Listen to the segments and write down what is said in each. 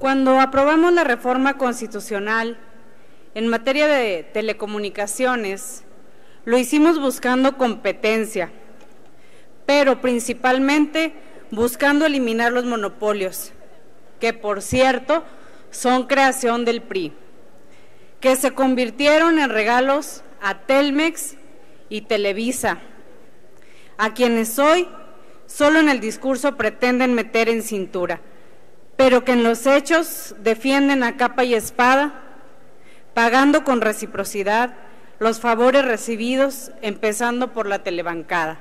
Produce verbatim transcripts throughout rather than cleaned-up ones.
Cuando aprobamos la reforma constitucional en materia de telecomunicaciones, lo hicimos buscando competencia, pero principalmente buscando eliminar los monopolios, que por cierto son creación del P R I, que se convirtieron en regalos a Telmex y Televisa, a quienes hoy solo en el discurso pretenden meter en cintura, pero que en los hechos defienden a capa y espada, pagando con reciprocidad los favores recibidos, empezando por la telebancada.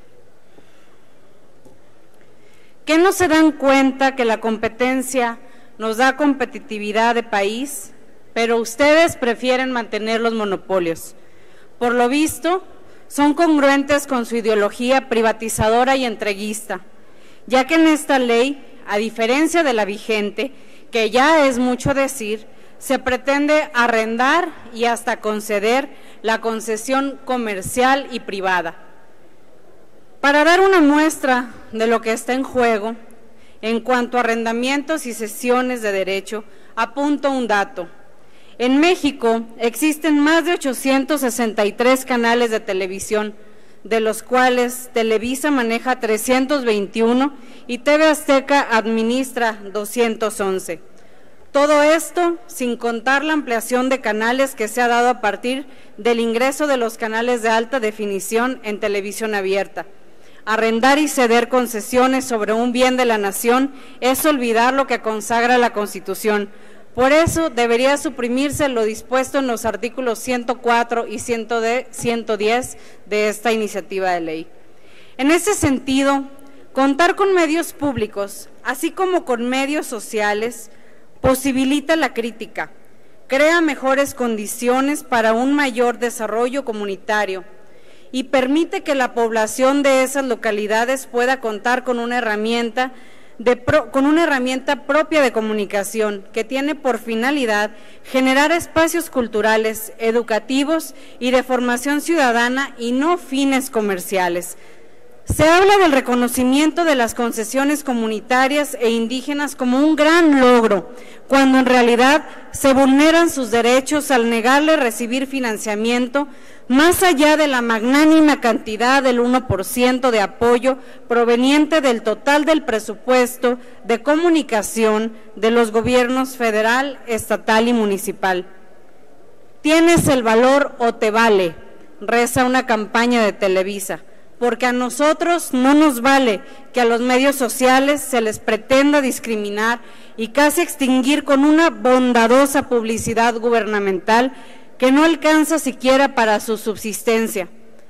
¿Qué no se dan cuenta que la competencia nos da competitividad de país, pero ustedes prefieren mantener los monopolios? Por lo visto, son congruentes con su ideología privatizadora y entreguista, ya que en esta ley, a diferencia de la vigente, que ya es mucho decir, se pretende arrendar y hasta conceder la concesión comercial y privada. Para dar una muestra de lo que está en juego, en cuanto a arrendamientos y cesiones de derecho, apunto un dato. En México existen más de ochocientos sesenta y tres canales de televisión, de los cuales Televisa maneja trescientos veintiuno y T V Azteca administra doscientos once. Todo esto sin contar la ampliación de canales que se ha dado a partir del ingreso de los canales de alta definición en televisión abierta. Arrendar y ceder concesiones sobre un bien de la nación es olvidar lo que consagra la Constitución. Por eso debería suprimirse lo dispuesto en los artículos ciento cuatro y ciento diez de esta iniciativa de ley. En ese sentido, contar con medios públicos, así como con medios sociales, posibilita la crítica, crea mejores condiciones para un mayor desarrollo comunitario y permite que la población de esas localidades pueda contar con una herramienta De pro, con una herramienta propia de comunicación que tiene por finalidad generar espacios culturales, educativos y de formación ciudadana y no fines comerciales. Se habla del reconocimiento de las concesiones comunitarias e indígenas como un gran logro, cuando en realidad se vulneran sus derechos al negarle recibir financiamiento más allá de la magnánima cantidad del uno por ciento de apoyo proveniente del total del presupuesto de comunicación de los gobiernos federal, estatal y municipal. Tienes el valor o te vale, reza una campaña de Televisa, porque a nosotros no nos vale que a los medios sociales se les pretenda discriminar y casi extinguir con una bondadosa publicidad gubernamental que no alcanza siquiera para su subsistencia.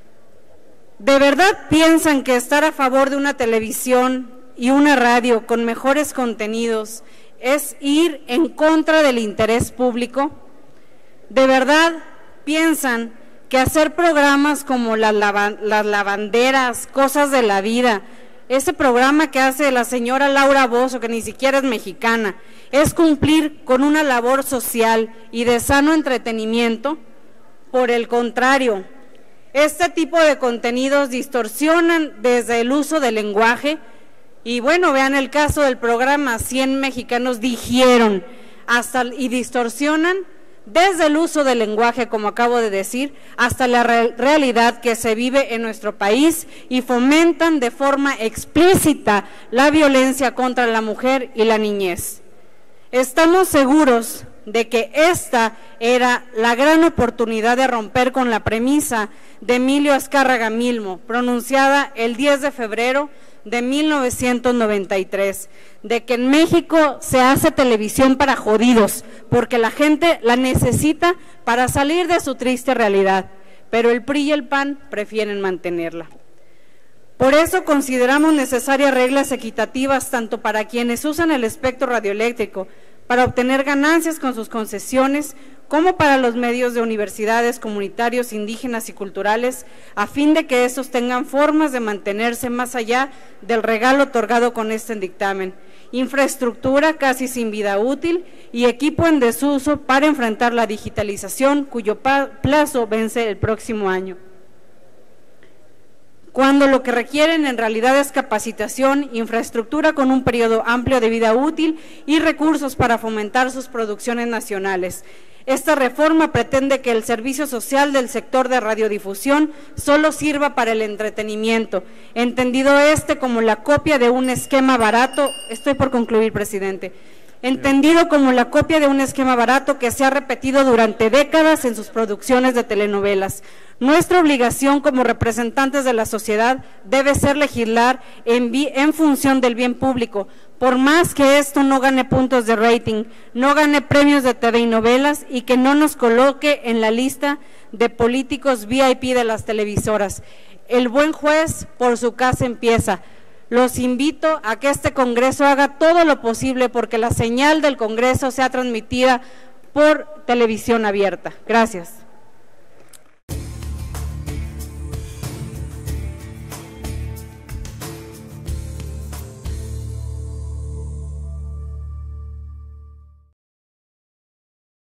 ¿De verdad piensan que estar a favor de una televisión y una radio con mejores contenidos es ir en contra del interés público? ¿De verdad piensan que hacer programas como las, lava, las lavanderas, cosas de la vida, ese programa que hace la señora Laura Bozzo, que ni siquiera es mexicana, es cumplir con una labor social y de sano entretenimiento? Por el contrario, este tipo de contenidos distorsionan desde el uso del lenguaje y bueno, vean el caso del programa cien mexicanos dijeron, hasta y distorsionan desde el uso del lenguaje, como acabo de decir, hasta la re realidad que se vive en nuestro país y fomentan de forma explícita la violencia contra la mujer y la niñez. Estamos seguros de que esta era la gran oportunidad de romper con la premisa de Emilio Azcárraga Milmo, pronunciada el diez de febrero de mil novecientos noventa y tres, de que en México se hace televisión para jodidos, porque la gente la necesita para salir de su triste realidad, pero el P R I y el P A N prefieren mantenerla. Por eso consideramos necesarias reglas equitativas tanto para quienes usan el espectro radioeléctrico para obtener ganancias con sus concesiones, como para los medios de universidades, comunitarios, indígenas y culturales, a fin de que estos tengan formas de mantenerse más allá del regalo otorgado con este dictamen, infraestructura casi sin vida útil y equipo en desuso para enfrentar la digitalización, cuyo plazo vence el próximo año. cuando lo que requieren en realidad es capacitación, infraestructura con un periodo amplio de vida útil y recursos para fomentar sus producciones nacionales. Esta reforma pretende que el servicio social del sector de radiodifusión solo sirva para el entretenimiento, entendido este como la copia de un esquema barato, estoy por concluir, presidente, entendido como la copia de un esquema barato que se ha repetido durante décadas en sus producciones de telenovelas. Nuestra obligación como representantes de la sociedad debe ser legislar en, en función del bien público, por más que esto no gane puntos de rating, no gane premios de T V y novelas y que no nos coloque en la lista de políticos V I P de las televisoras. El buen juez por su casa empieza. Los invito a que este Congreso haga todo lo posible porque la señal del Congreso sea transmitida por televisión abierta. Gracias.